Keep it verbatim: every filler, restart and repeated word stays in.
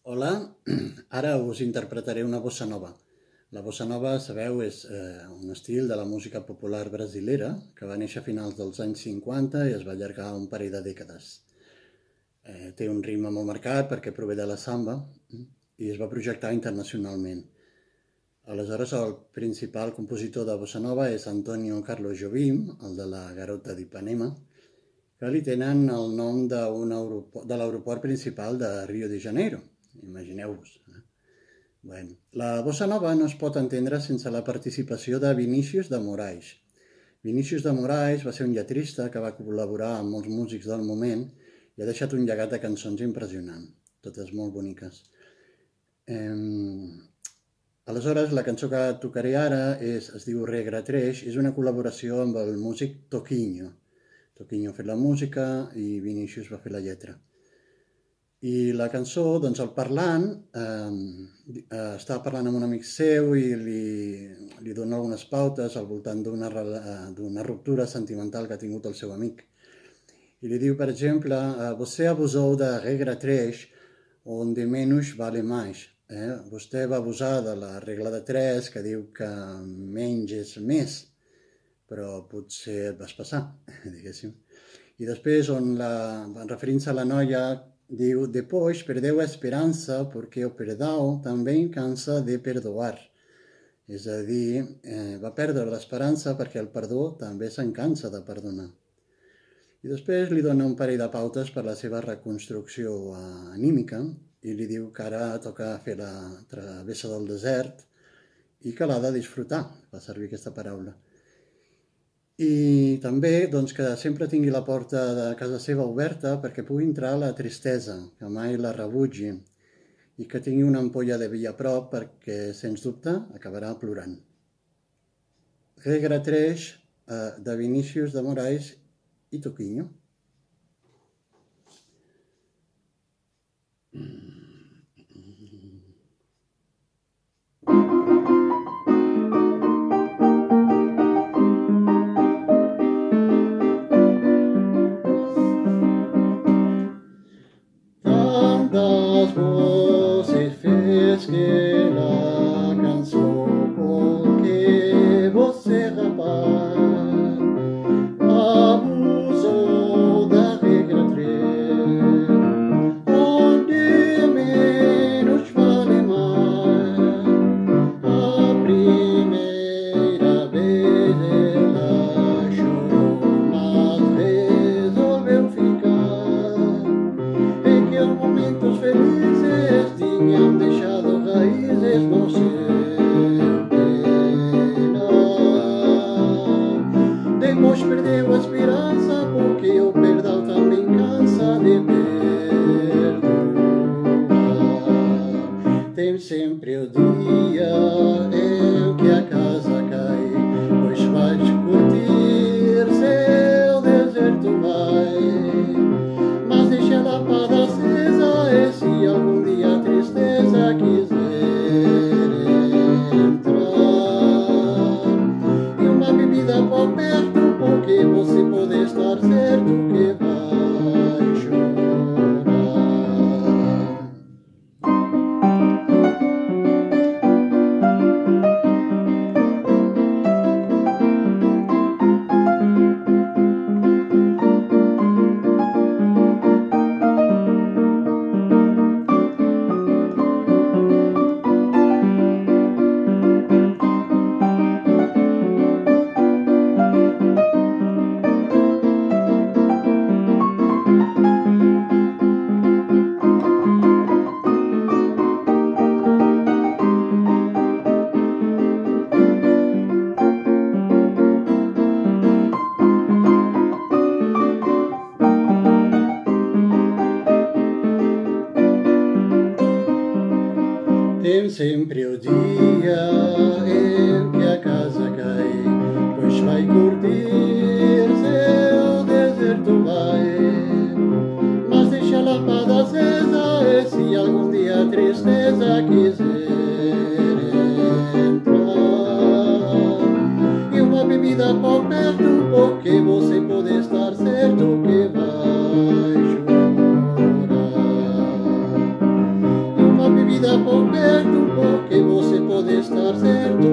Hola, ara us interpretaré una bossa nova. La bossa nova, sabeu, és eh, un estil de la música popular brasilera que va néixer a finals dels anys cinquanta i es va allargar un parell de dècades. Eh, té un ritme molt marcat perquè prové de la samba i es va projectar internacionalment. Aleshores, el principal compositor de bossa nova és Antônio Carlos Jobim, el de la Garota d'Ipanema, que li tenen el nom de l'aeroport principal de Rio de Janeiro. Imagineu-vos. Eh? Bueno, la bossa nova no es pot entendre sense la participació de Vinícius de Moraes. Vinícius de Moraes va ser un lletrista que va col·laborar amb molts músics del moment i ha deixat un llegat de cançons impressionant, totes molt boniques. Eh, aleshores, la cançó que tocaré ara és, es diu Regratreix, és una col·laboració amb el músic Toquinho. Toquinho ha fet la música i Vinícius va fer la lletra. I la cançó, doncs el parlant, eh, estava parlant amb un amic seu i li, li dona algunes pautes al voltant d'una ruptura sentimental que ha tingut el seu amic. I li diu, per exemple, você abusou da regra três, onde menos vale mais. Eh? Vostè va abusar de la regla de tres, que diu que menys és més, però potser et vas passar, diguéssim. I després, on la, referint-se a la noia, diu, depois perdeu a esperança porque o perdão também cansa de perdoar. És a dir, eh, va perdre l'esperança perquè el perdó també se'n cansa de perdonar. I després li dona un parell de pautes per la seva reconstrucció anímica i li diu que ara toca fer la travessa del desert i que l'ha de disfrutar, va servir aquesta paraula. I també doncs, que sempre tingui la porta de casa seva oberta perquè pugui entrar la tristesa, que mai la rebutgi, i que tingui una ampolla de vi a prop perquè, sens dubte, acabarà plorant. Regra tres, eh, de Vinícius de Moraes i Toquinho. Tantas voces fez que la cansó porque você, rapaz, abusou da regra três, onde menos vale mais. A primeira vez ela chorou, mas resolveu ficar. E que os momentos felizes tinham deixado raízes no seu penar. Depois perdeu a esperança porque o perdão também cansa de perdoar. Tem sempre o dia em que a casa cai, pois vais curtir seu deserto vai. Mas deixa a lâmpada acesa e se algum dia a tristeza quiser entrar, e uma bebida por perto, porque você pode estar certo que vai chorar. Tem sempre o dia em que a casa cai, pois vai curtir seu deserto vai. Mas deixa a lâmpada acesa e se algum dia a tristeza quiser entrar, e uma bebida por perto, porque você pode estar certo que vai chorar. que você pode estar certo